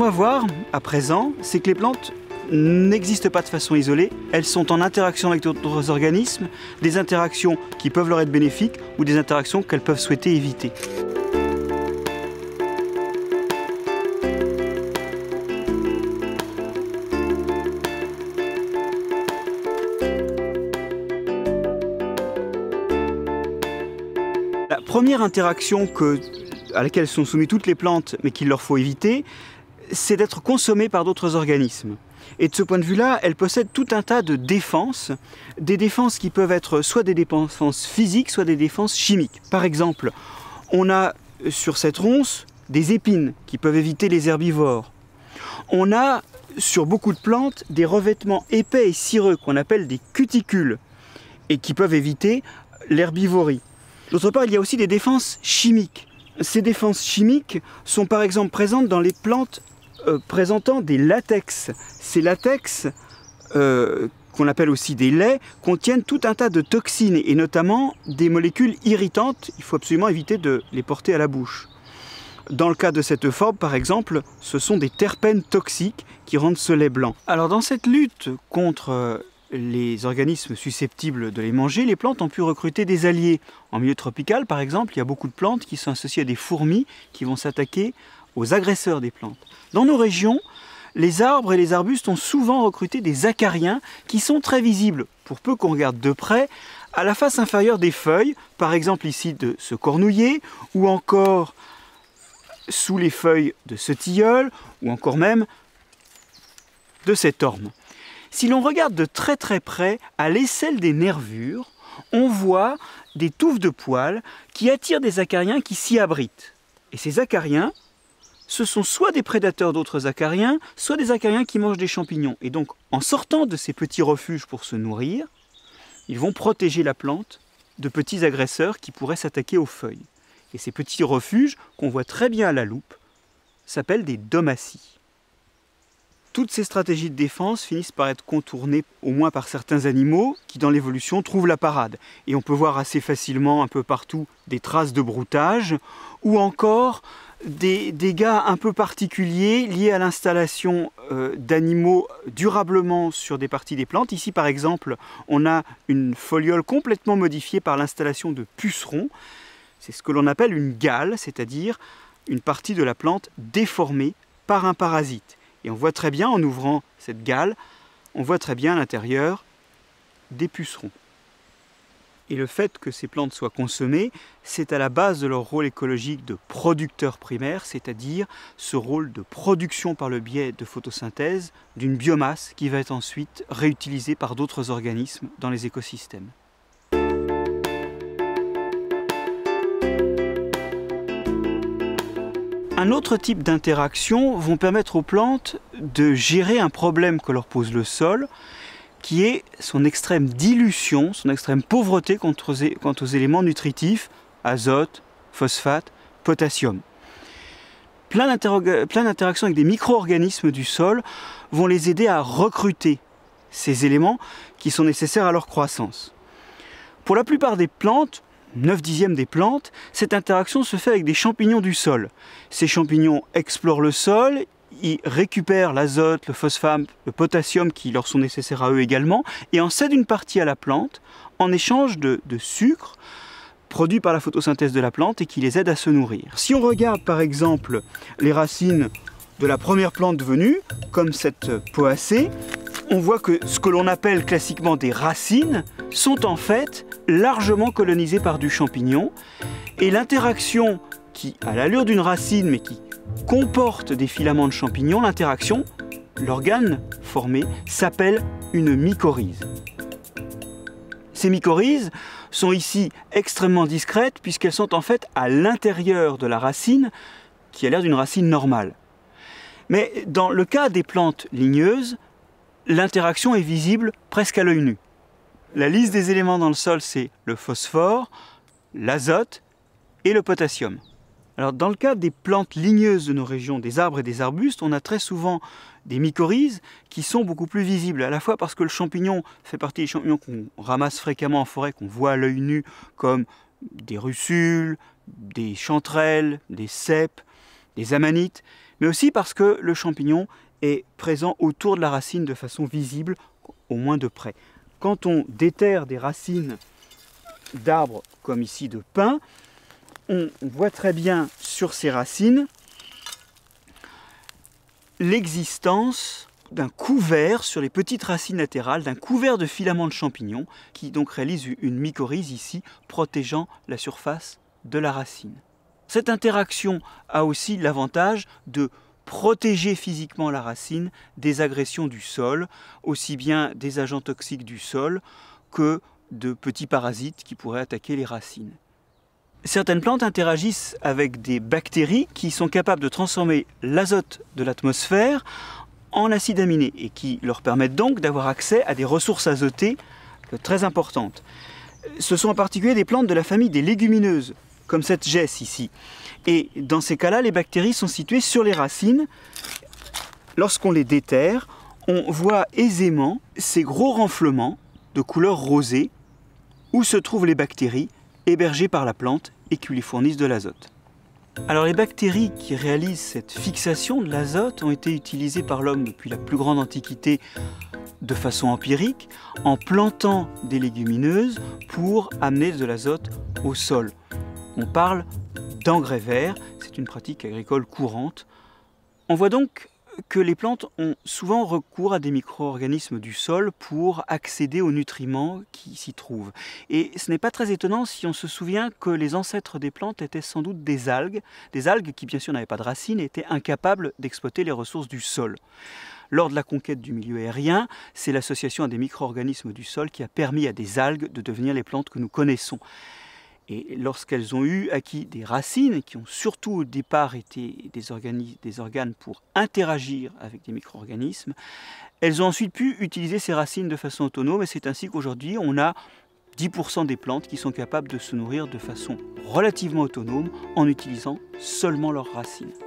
va voir à présent, c'est que les plantes n'existent pas de façon isolée, elles sont en interaction avec d'autres organismes, des interactions qui peuvent leur être bénéfiques ou des interactions qu'elles peuvent souhaiter éviter. La première interaction à laquelle sont soumises toutes les plantes, mais qu'il leur faut éviter, c'est d'être consommées par d'autres organismes. Et de ce point de vue-là, elles possèdent tout un tas de défenses, des défenses qui peuvent être soit des défenses physiques, soit des défenses chimiques. Par exemple, on a sur cette ronce des épines qui peuvent éviter les herbivores. On a sur beaucoup de plantes des revêtements épais et cireux qu'on appelle des cuticules et qui peuvent éviter l'herbivorie. D'autre part, il y a aussi des défenses chimiques. Ces défenses chimiques sont par exemple présentes dans les plantes présentant des latex. Ces latex, qu'on appelle aussi des laits, contiennent tout un tas de toxines et notamment des molécules irritantes. Il faut absolument éviter de les porter à la bouche. Dans le cas de cette euphorbes, par exemple, ce sont des terpènes toxiques qui rendent ce lait blanc. Alors dans cette lutte contre les organismes susceptibles de les manger, les plantes ont pu recruter des alliés. En milieu tropical, par exemple, il y a beaucoup de plantes qui sont associées à des fourmis qui vont s'attaquer aux agresseurs des plantes. Dans nos régions, les arbres et les arbustes ont souvent recruté des acariens qui sont très visibles, pour peu qu'on regarde de près, à la face inférieure des feuilles, par exemple ici de ce cornouiller, ou encore sous les feuilles de ce tilleul, ou encore même de cet orme. Si l'on regarde de très très près, à l'aisselle des nervures, on voit des touffes de poils qui attirent des acariens qui s'y abritent. Et ces acariens, ce sont soit des prédateurs d'autres acariens, soit des acariens qui mangent des champignons. Et donc, en sortant de ces petits refuges pour se nourrir, ils vont protéger la plante de petits agresseurs qui pourraient s'attaquer aux feuilles. Et ces petits refuges, qu'on voit très bien à la loupe, s'appellent des domaties. Toutes ces stratégies de défense finissent par être contournées au moins par certains animaux qui dans l'évolution trouvent la parade. Et on peut voir assez facilement un peu partout des traces de broutage ou encore des dégâts un peu particuliers liés à l'installation d'animaux durablement sur des parties des plantes. Ici par exemple on a une foliole complètement modifiée par l'installation de pucerons. C'est ce que l'on appelle une gale, c'est-à-dire une partie de la plante déformée par un parasite. Et on voit très bien, en ouvrant cette gale, on voit très bien à l'intérieur des pucerons. Et le fait que ces plantes soient consommées, c'est à la base de leur rôle écologique de producteur primaire, c'est-à-dire ce rôle de production par le biais de photosynthèse d'une biomasse qui va être ensuite réutilisée par d'autres organismes dans les écosystèmes. Un autre type d'interactions vont permettre aux plantes de gérer un problème que leur pose le sol, qui est son extrême dilution, son extrême pauvreté quant aux éléments nutritifs, azote, phosphate, potassium. Plein d'interactions avec des micro-organismes du sol vont les aider à recruter ces éléments qui sont nécessaires à leur croissance. Pour la plupart des plantes, 9/10 des plantes, cette interaction se fait avec des champignons du sol. Ces champignons explorent le sol, ils récupèrent l'azote, le phosphate, le potassium qui leur sont nécessaires à eux également, et en cèdent une partie à la plante en échange de sucre produit par la photosynthèse de la plante et qui les aide à se nourrir. Si on regarde par exemple les racines de la première plante venue, comme cette poacée, on voit que ce que l'on appelle classiquement des racines sont en fait largement colonisées par du champignon, et l'interaction qui a l'allure d'une racine mais qui comporte des filaments de champignons, l'interaction, l'organe formé, s'appelle une mycorhize. Ces mycorhizes sont ici extrêmement discrètes puisqu'elles sont en fait à l'intérieur de la racine qui a l'air d'une racine normale. Mais dans le cas des plantes ligneuses, l'interaction est visible presque à l'œil nu. La liste des éléments dans le sol, c'est le phosphore, l'azote et le potassium. Alors, dans le cas des plantes ligneuses de nos régions, des arbres et des arbustes, on a très souvent des mycorhizes qui sont beaucoup plus visibles, à la fois parce que le champignon fait partie des champignons qu'on ramasse fréquemment en forêt, qu'on voit à l'œil nu, comme des russules, des chanterelles, des cèpes, des amanites, mais aussi parce que le champignon est présent autour de la racine de façon visible, au moins de près. Quand on déterre des racines d'arbres comme ici de pin, on voit très bien sur ces racines l'existence d'un couvert sur les petites racines latérales, d'un couvert de filaments de champignons qui donc réalise une mycorhize ici, protégeant la surface de la racine. Cette interaction a aussi l'avantage de protéger physiquement la racine des agressions du sol, aussi bien des agents toxiques du sol que de petits parasites qui pourraient attaquer les racines. Certaines plantes interagissent avec des bactéries qui sont capables de transformer l'azote de l'atmosphère en acides aminés et qui leur permettent donc d'avoir accès à des ressources azotées très importantes. Ce sont en particulier des plantes de la famille des légumineuses, comme cette gesse ici. Et dans ces cas-là, les bactéries sont situées sur les racines. Lorsqu'on les déterre, on voit aisément ces gros renflements de couleur rosée où se trouvent les bactéries hébergées par la plante et qui lui fournissent de l'azote. Alors les bactéries qui réalisent cette fixation de l'azote ont été utilisées par l'homme depuis la plus grande antiquité de façon empirique, en plantant des légumineuses pour amener de l'azote au sol. On parle d'engrais verts, c'est une pratique agricole courante. On voit donc que les plantes ont souvent recours à des micro-organismes du sol pour accéder aux nutriments qui s'y trouvent. Et ce n'est pas très étonnant si on se souvient que les ancêtres des plantes étaient sans doute des algues qui bien sûr n'avaient pas de racines et étaient incapables d'exploiter les ressources du sol. Lors de la conquête du milieu aérien, c'est l'association à des micro-organismes du sol qui a permis à des algues de devenir les plantes que nous connaissons. Et lorsqu'elles ont eu acquis des racines, qui ont surtout au départ été des organes pour interagir avec des micro-organismes, elles ont ensuite pu utiliser ces racines de façon autonome et c'est ainsi qu'aujourd'hui on a 10% des plantes qui sont capables de se nourrir de façon relativement autonome en utilisant seulement leurs racines.